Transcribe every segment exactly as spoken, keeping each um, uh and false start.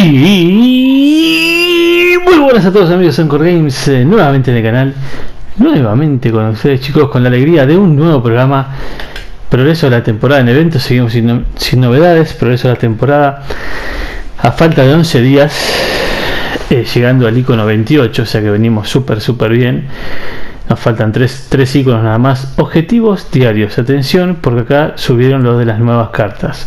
Y muy buenas a todos amigos de Encore Games, eh, nuevamente en el canal, nuevamente con ustedes chicos, con la alegría de un nuevo programa. Progreso de la temporada en eventos, seguimos sin, no, sin novedades, progreso de la temporada a falta de once días, eh, llegando al icono veintiocho, o sea que venimos súper súper bien. Nos faltan tres, tres iconos nada más. Objetivos diarios, atención porque acá subieron los de las nuevas cartas.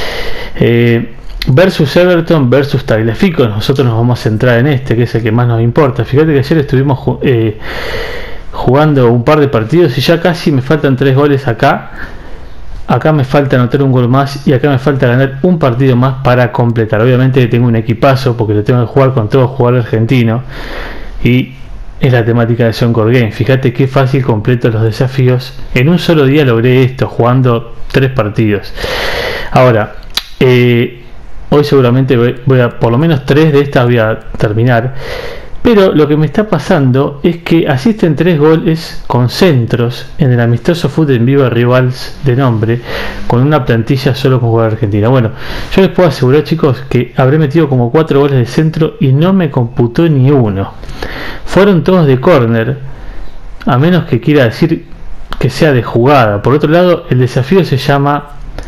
eh, Versus Everton versus Tagliafico. Nosotros nos vamos a centrar en este, que es el que más nos importa. Fíjate que ayer estuvimos eh, jugando un par de partidos y ya casi me faltan tres goles acá. Acá me falta anotar un gol más y acá me falta ganar un partido más para completar. Obviamente que tengo un equipazo porque lo tengo que jugar con todo jugador argentino y es la temática de Encore Games. Fíjate qué fácil completo los desafíos. En un solo día logré esto jugando tres partidos. Ahora, eh, hoy seguramente voy a, por lo menos tres de estas voy a terminar. Pero lo que me está pasando es que asisten tres goles con centros en el amistoso fútbol en vivo Rivals de nombre, con una plantilla solo con jugador argentina. Bueno, yo les puedo asegurar chicos que habré metido como cuatro goles de centro y no me computó ni uno. Fueron todos de córner, a menos que quiera decir que sea de jugada. Por otro lado, el desafío se llama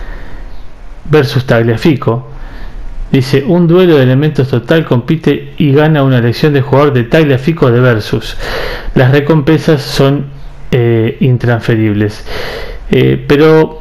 Versus Tagliafico. Dice, un duelo de elementos total, compite y gana una elección de jugador de Tagliafico de Versus. Las recompensas son eh, intransferibles. Eh, pero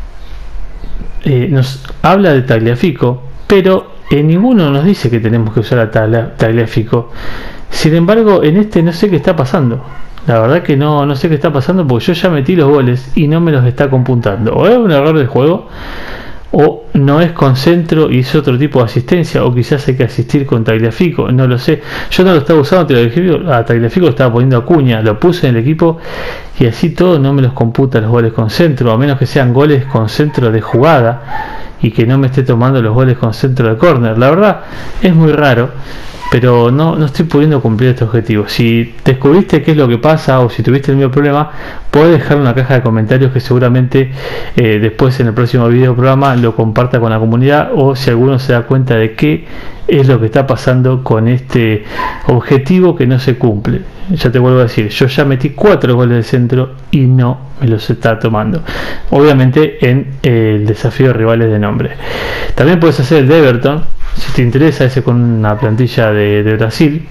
eh, nos habla de Tagliafico, pero en ninguno nos dice que tenemos que usar a Tagliafico. Sin embargo, en este no sé qué está pasando. La verdad que no, no sé qué está pasando porque yo ya metí los goles y no me los está computando. O es un error del juego, o no es con centro y es otro tipo de asistencia, o quizás hay que asistir con Tagliafico, no lo sé. Yo no lo estaba usando a Tagliafico, lo estaba poniendo a Cuña, lo puse en el equipo y así todo no me los computa los goles con centro, a menos que sean goles con centro de jugada y que no me esté tomando los goles con centro de córner. La verdad es muy raro, pero no, no estoy pudiendo cumplir este objetivo. Si descubriste qué es lo que pasa o si tuviste el mismo problema, podés dejar una caja de comentarios que seguramente eh, después en el próximo video programa lo comparta con la comunidad, o si alguno se da cuenta de qué es lo que está pasando con este objetivo que no se cumple. Ya te vuelvo a decir, yo ya metí cuatro goles de centro y no me los está tomando. Obviamente en eh, el desafío de Rivales de nombre. También puedes hacer el de Everton, si te interesa, ese con una plantilla de, de Brasil.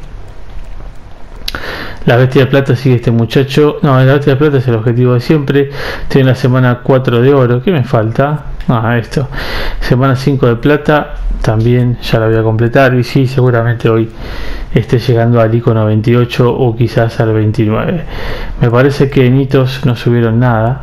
La bestia de plata sigue este muchacho. No, la bestia de plata es el objetivo de siempre. Estoy en la semana cuatro de oro. ¿Qué me falta? Ah, esto. Semana cinco de plata. También ya la voy a completar. Y sí, seguramente hoy esté llegando al icono veintiocho o quizás al veintinueve. Me parece que en hitos no subieron nada.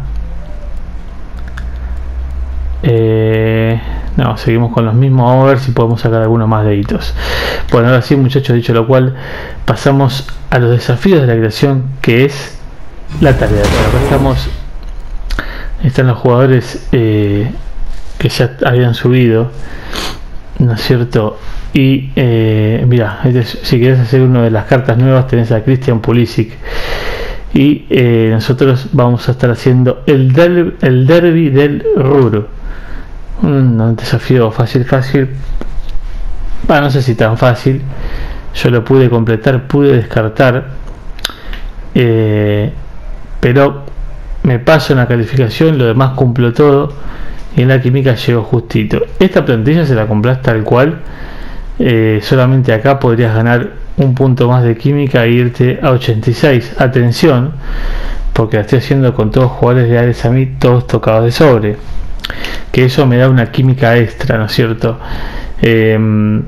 Eh, no, seguimos con los mismos. Vamos a ver si podemos sacar algunos más de hitos. Bueno, ahora sí muchachos, dicho lo cual, pasamos a los desafíos de la creación, que es la tarea. Acá estamos, están los jugadores eh, que ya habían subido, ¿no es cierto? Y eh, mira, este, si quieres hacer una de las cartas nuevas tenés a Christian Pulisic. Y eh, nosotros vamos a estar haciendo el, del, el derby del Ruhr. Un desafío fácil, fácil. Bueno, no sé si tan fácil. Yo lo pude completar, pude descartar. Eh, pero me paso en la calificación, lo demás cumplo todo. Y en la química llegó justito. Esta plantilla se la compras tal cual. Eh, solamente acá podrías ganar un punto más de química e irte a ochenta y seis. Atención, porque la estoy haciendo con todos jugadores leales a mí, todos tocados de sobre, que eso me da una química extra, ¿no es cierto? Eh,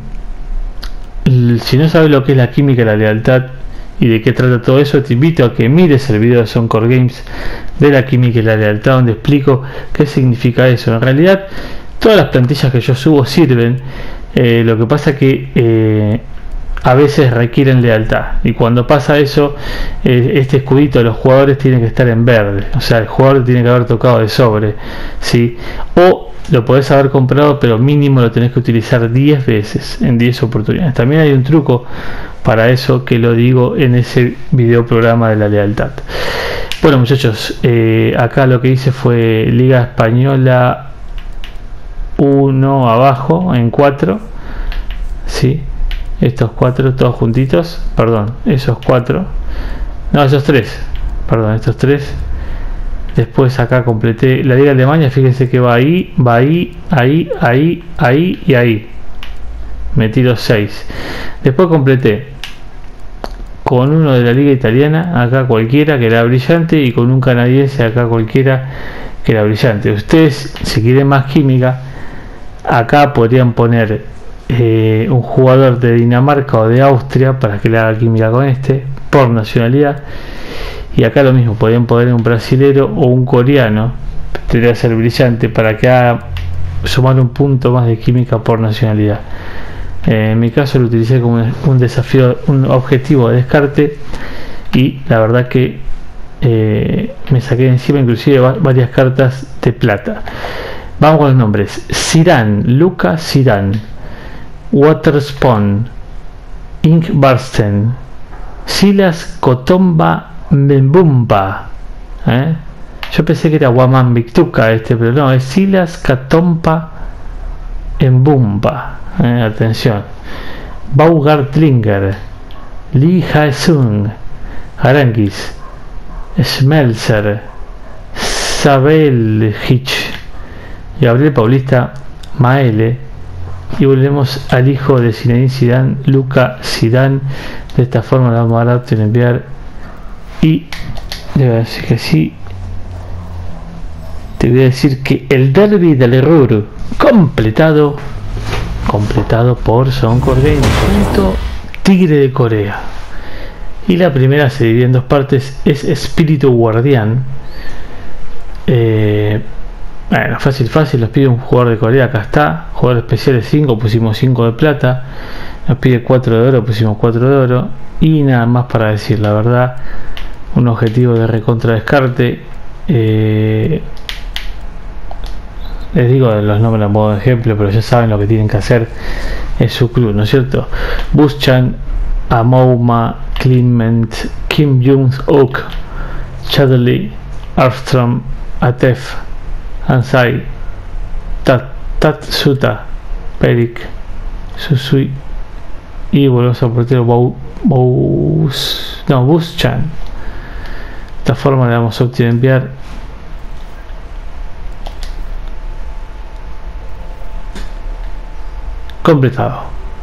si no sabes lo que es la química y la lealtad y de qué trata todo eso, te invito a que mires el video de Encore Games de la química y la lealtad, donde explico qué significa eso. En realidad todas las plantillas que yo subo sirven. Eh, lo que pasa que eh, a veces requieren lealtad, y cuando pasa eso, eh, este escudito de los jugadores tiene que estar en verde, o sea, el jugador tiene que haber tocado de sobre, ¿sí? O lo podés haber comprado, pero mínimo lo tenés que utilizar diez veces en diez oportunidades. También hay un truco para eso que lo digo en ese video programa de la lealtad. Bueno muchachos, eh, acá lo que hice fue Liga Española uno abajo en cuatro, ¿sí? Estos cuatro todos juntitos, perdón, esos cuatro, no, esos tres, perdón, estos tres. Después acá completé la Liga Alemania, fíjense que va ahí, va ahí, ahí, ahí, ahí y ahí. Metí los seis. Después completé con uno de la Liga Italiana, acá cualquiera que era brillante, y con un canadiense acá cualquiera que era brillante. Ustedes, si quieren más química, acá podrían poner eh, un jugador de Dinamarca o de Austria para que le haga química con este, por nacionalidad. Y acá lo mismo, podrían poner un brasilero o un coreano, tendría que ser brillante para que haga sumar un punto más de química por nacionalidad. Eh, en mi caso lo utilicé como un desafío, un objetivo de descarte, y la verdad que eh, me saqué de encima inclusive varias cartas de plata. Vamos con los nombres: Zidane, Luca Zidane, Waterspawn, Inkbarsten, Silas Kotomba Mbumba, ¿eh? Yo pensé que era Waman Victuca este, pero no, es Silas Katompa Mbumba, ¿eh? Atención. Baumgartlinger, Lee Hae-sung, Aranguis, Schmelzer, Sabel Hitch, Gabriel Paulista, Maele. Y volvemos al hijo de Zinedine Zidane, Luca Zidane. De esta forma le vamos a dar a enviar. Y debo decir que sí. Te voy a decir que el derby del error completado completado por Soundcore Games junto Tigre de Corea. Y la primera se divide en dos partes, es Espíritu Guardián. Eh, bueno, fácil, fácil, nos pide un jugador de Corea, acá está. Jugador especial de cinco, pusimos cinco de plata. Nos pide cuatro de oro, pusimos cuatro de oro. Y nada más para decir, la verdad, un objetivo de recontra descarte. Eh, les digo los nombres a modo de ejemplo, pero ya saben lo que tienen que hacer en su club, ¿no es cierto? Buschan, Amouma, Clement, Kim Jong-ok, Chadley, Armstrong, Atef, Ansai, Tat, Tatsuta, Perik, Susui. Y volvemos al portero Bou, Bous, no, Buschan. De esta forma le damos opción de enviar. Completado.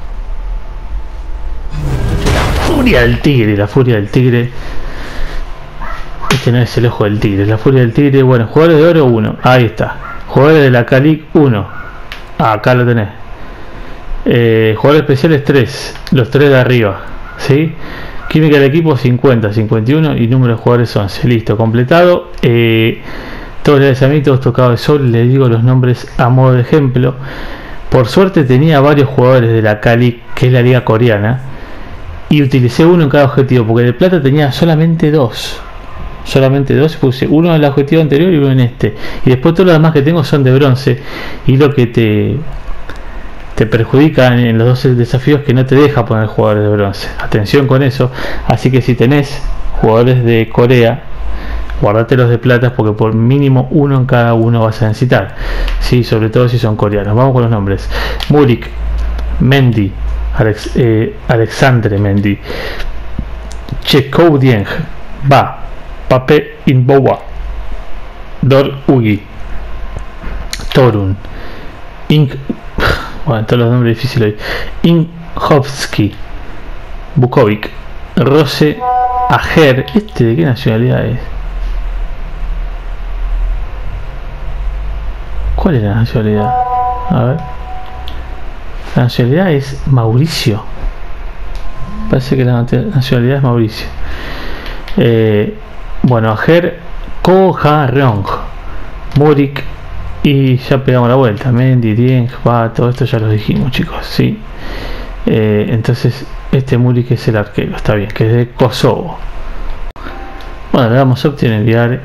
La furia del tigre, la furia del tigre. Este no es el ojo del tigre, la furia del tigre. Bueno, jugadores de oro uno, ahí está. Jugadores de la Calic uno, acá lo tenés. Eh, jugadores especiales tres, los tres de arriba, ¿sí? Química del equipo cincuenta, cincuenta y uno y número de jugadores once. Listo, completado. Eh, todos les a mí, todos tocados de sol. Les digo los nombres a modo de ejemplo. Por suerte tenía varios jugadores de la Cali, que es la liga coreana, y utilicé uno en cada objetivo, porque de plata tenía solamente dos. Solamente dos, puse uno en el objetivo anterior y uno en este. Y después todos los demás que tengo son de bronce. Y lo que te... te perjudica en los dos desafíos que no te deja poner jugadores de bronce. Atención con eso. Así que si tenés jugadores de Corea, guardate los de plata, porque por mínimo uno en cada uno vas a necesitar, sí, sobre todo si son coreanos. Vamos con los nombres: Murik, Mendy, Alex, eh, Alexandre Mendy, Chekov Dieng, Ba, Pape Inbowa, Dor Ugi, Torun, Ink, bueno, todos los nombres difíciles hoy, Inhovsky, Bukovic, Rose Ajer. ¿Este de qué nacionalidad es? ¿Cuál es la nacionalidad? A ver. La nacionalidad es Mauricio. Parece que la nacionalidad es Mauricio. Eh, bueno, Ajer, Koja Reong, Murik. Y ya pegamos la vuelta. Mendy, Dieng, va, todo esto ya lo dijimos, chicos, sí. Eh, entonces, este Murik es el arquero, está bien, que es de Kosovo. Bueno, le damos opción a enviar.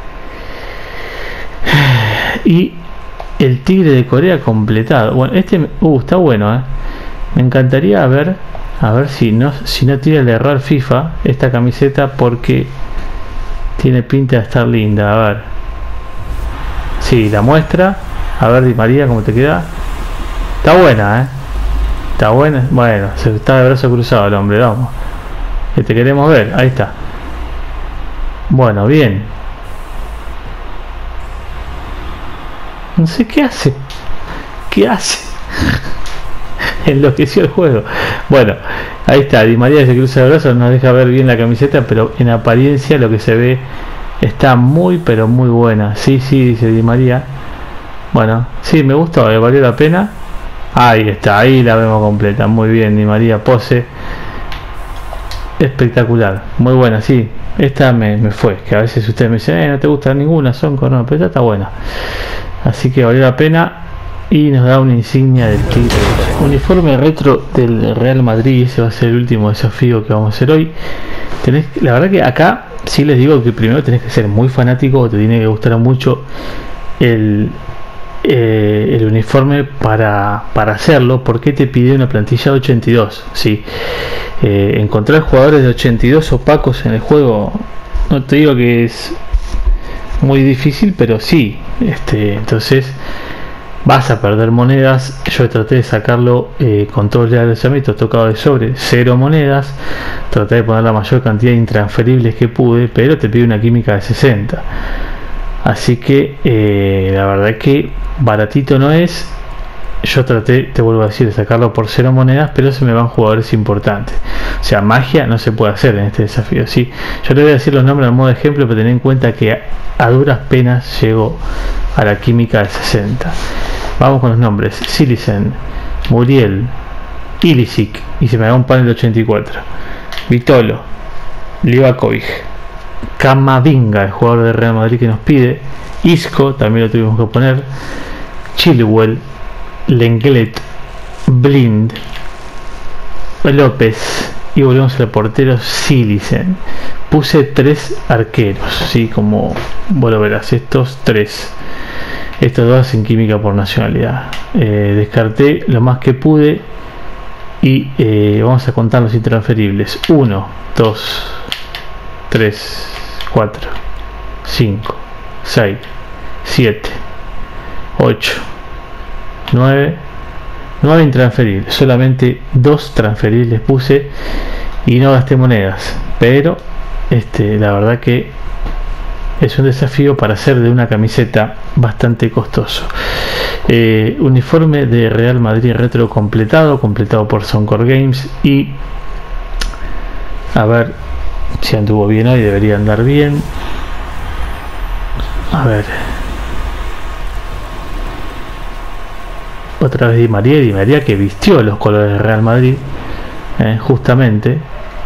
Y el tigre de Corea completado. Bueno, este uh, está bueno, eh. Me encantaría ver, a ver si no, si no tira el error FIFA esta camiseta, porque tiene pinta de estar linda. A ver. Sí, la muestra. A ver, Di María, cómo te queda. Está buena, eh. ¿Está buena? Bueno, se está de brazo cruzado el hombre, vamos. Que te queremos ver, ahí está. Bueno, bien. No sé qué hace. ¿Qué hace? Enloqueció el juego. Bueno, ahí está. Di María se cruza de brazos, nos deja ver bien la camiseta, pero en apariencia lo que se ve está muy, pero muy buena. Sí, sí, dice Di María. Bueno, sí, me gustó, eh, valió la pena. Ahí está, ahí la vemos completa. Muy bien, Di María, pose. Espectacular, muy buena, sí. Esta me, me fue, que a veces ustedes me dicen, eh, no te gusta ninguna, son con no, pero esta está buena. Así que valió la pena. Y nos da una insignia del Tigre. Uniforme retro del Real Madrid. Ese va a ser el último desafío que vamos a hacer hoy. Tenés, la verdad que acá sí les digo que primero tenés que ser muy fanático, o te tiene que gustar mucho el, eh, el uniforme para, para hacerlo, porque te pide una plantilla de ochenta y dos. ¿Sí? Eh, encontrar jugadores de ochenta y dos opacos en el juego, no te digo que es muy difícil, pero sí. Este, entonces vas a perder monedas. Yo traté de sacarlo eh, con todos los lanzamientos tocado de sobre, cero monedas. Traté de poner la mayor cantidad de intransferibles que pude, pero te pide una química de sesenta. Así que eh, la verdad que baratito no es. Yo traté, te vuelvo a decir, de sacarlo por cero monedas, pero se me van jugadores importantes. O sea, magia no se puede hacer en este desafío. Sí, yo le voy a decir los nombres a modo de ejemplo, pero ten en cuenta que a, a duras penas llego a la química de sesenta. Vamos con los nombres: Silicen, Muriel, Ilicic, y se me da un panel de ochenta y cuatro. Vitolo, Livakovic, Camavinga, el jugador de Real Madrid que nos pide. Isco, también lo tuvimos que poner. Chilwell, Lenglet, Blind, López, y volvemos al portero Silicen. Puse tres arqueros, sí, como vos lo verás, estos tres. Estos dos en química por nacionalidad. Eh, descarté lo más que pude y eh, vamos a contar los intransferibles. uno, dos, tres, cuatro, cinco, seis, siete, ocho, nueve. nueve intransferibles. Solamente dos transferibles puse y no gasté monedas. Pero este, la verdad que es un desafío para hacer de una camiseta bastante costoso. Eh, uniforme de Real Madrid retro completado, completado por Soncor Games. Y a ver si anduvo bien hoy, debería andar bien. A ver. Otra vez Di María, Di María que vistió los colores de Real Madrid, eh, justamente.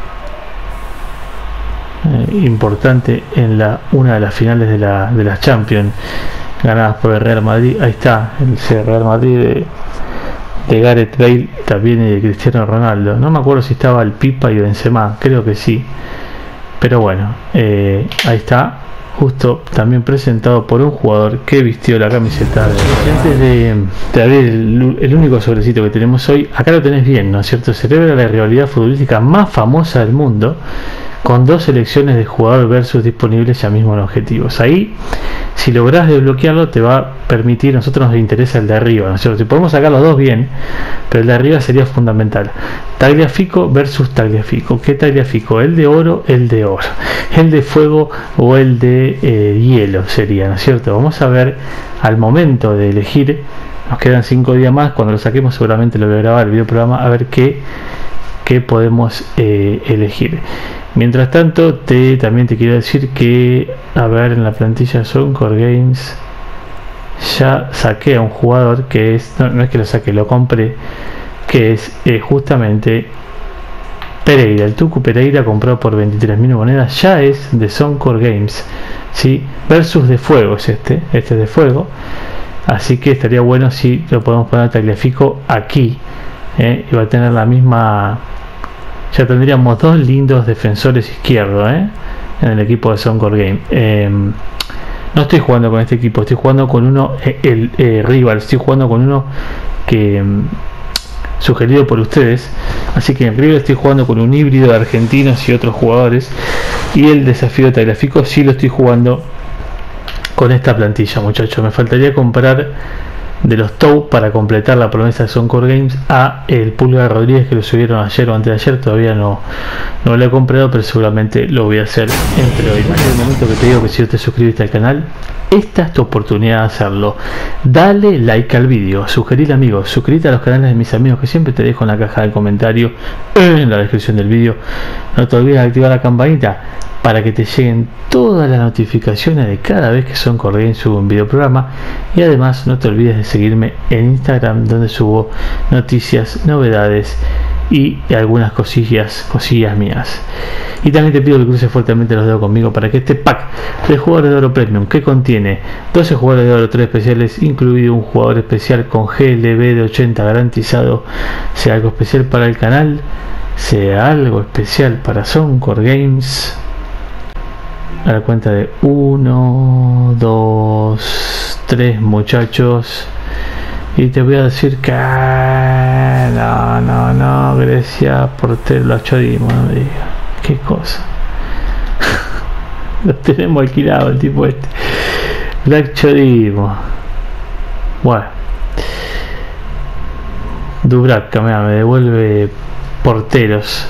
Eh, importante en la una de las finales de la de las Champions ganadas por el Real Madrid. Ahí está el Real Madrid de, de Gareth Bale también, y de Cristiano Ronaldo. No me acuerdo si estaba el Pipa y Benzema, creo que sí, pero bueno, eh, ahí está, justo también presentado por un jugador que vistió la camiseta de... Antes de, de abrir el, el único sobrecito que tenemos hoy, acá lo tenés bien, ¿no es cierto? Celebra la rivalidad futbolística más famosa del mundo, con dos selecciones de jugador versus disponibles ya mismo en objetivos. Ahí, si lográs desbloquearlo, te va a permitir, a nosotros nos interesa el de arriba, ¿no es cierto? Si podemos sacar los dos bien, pero el de arriba sería fundamental. Tagliafico versus Tagliafico. ¿Qué Tagliafico? ¿El de oro? El de oro. ¿El de fuego o el de eh, hielo sería, ¿no es cierto? Vamos a ver al momento de elegir. Nos quedan cinco días más. Cuando lo saquemos seguramente lo voy a grabar el video programa, a ver qué, qué podemos eh, elegir. Mientras tanto, te, también te quiero decir que, a ver, en la plantilla Soncor Games ya saqué a un jugador que es, no, no es que lo saqué, lo compré, que es eh, justamente Pereira. El Tucu Pereira, comprado por veintitrés mil monedas, ya es de Soncor Games, ¿sí? Versus de fuego es este, este es de fuego. Así que estaría bueno si lo podemos poner a Tagliafico aquí, ¿eh? Y va a tener la misma... Ya tendríamos dos lindos defensores izquierdos, ¿eh? En el equipo de Soncor Game. Eh, no estoy jugando con este equipo, estoy jugando con uno, eh, el eh, rival, estoy jugando con uno que eh, sugerido por ustedes. Así que en rival estoy jugando con un híbrido de argentinos y otros jugadores. Y el desafío de Tagliafico sí lo estoy jugando con esta plantilla, muchachos. Me faltaría comprar de los Tow para completar la promesa de Soundcore Games a el Pulgar Rodríguez, que lo subieron ayer o antes de ayer. Todavía no, no lo he comprado, pero seguramente lo voy a hacer entre hoy y mañana. En el momento que te digo que si no te suscribiste al canal, esta es tu oportunidad de hacerlo. Dale like al vídeo, sugerir amigos, suscríbete a los canales de mis amigos que siempre te dejo en la caja de comentarios, en la descripción del vídeo. No te olvides de activar la campanita para que te lleguen todas las notificaciones de cada vez que Soundcore Games sube un video programa, y además no te olvides de seguirme en Instagram, donde subo noticias, novedades y algunas cosillas, cosillas mías. Y también te pido que cruces fuertemente los dedos conmigo para que este pack de jugadores de oro premium, que contiene doce jugadores de oro, tres especiales, incluido un jugador especial con G L B de ochenta garantizado, sea algo especial para el canal, sea algo especial para Soundcore Games. A la cuenta de uno, dos, tres, muchachos. Y te voy a decir que no, no, no, Grecia, portero, lo chodimos, no me digas. Qué cosa. Lo tenemos alquilado el tipo este. Lo chodimos. Bueno. Dubravka, mira, me devuelve porteros.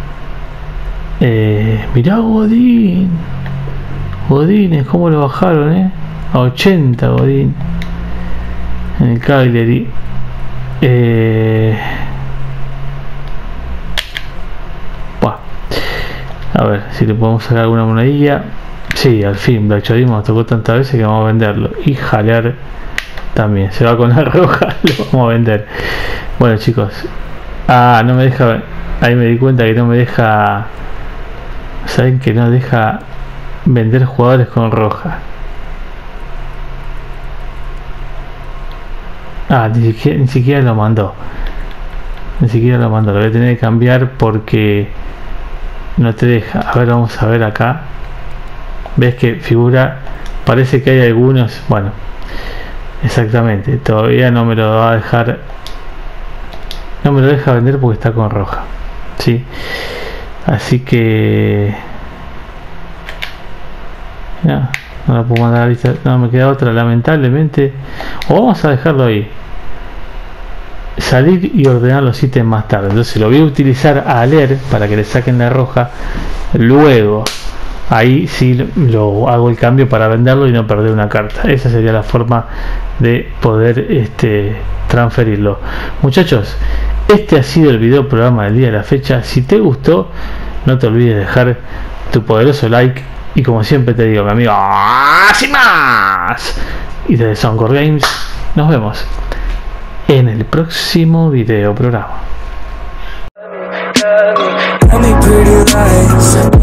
Eh, mirá Godín. Godín, ¿cómo lo bajaron, eh? A ochenta Godín. En el Cagliari. Eh... Buah. A ver si le podemos sacar alguna monedilla. Sí, al fin, Black Chodimo nos tocó tantas veces que vamos a venderlo. Y jalear también. Se va con la roja, lo vamos a vender. Bueno, chicos. Ah, no me deja. Ahí me di cuenta que no me deja. Saben que no deja vender jugadores con roja. Ah, ni siquiera, ni siquiera lo mandó. Ni siquiera lo mandó. Lo voy a tener que cambiar porque no te deja. A ver, vamos a ver acá. Ves que figura. Parece que hay algunos. Bueno, exactamente. Todavía no me lo va a dejar. No me lo deja vender porque está con roja. Sí. Así que no, no la puedo mandar a la lista. No me queda otra, lamentablemente. O vamos a dejarlo ahí, salir y ordenar los ítems más tarde. Entonces lo voy a utilizar a leer para que le saquen la roja. Luego ahí sí lo hago el cambio para venderlo y no perder una carta. Esa sería la forma de poder este transferirlo. Muchachos, este ha sido el video programa del día de la fecha. Si te gustó, no te olvides de dejar tu poderoso like. Y como siempre te digo, mi amigo, ¡sin más! Y desde Soundcore Games, nos vemos en el próximo video programa.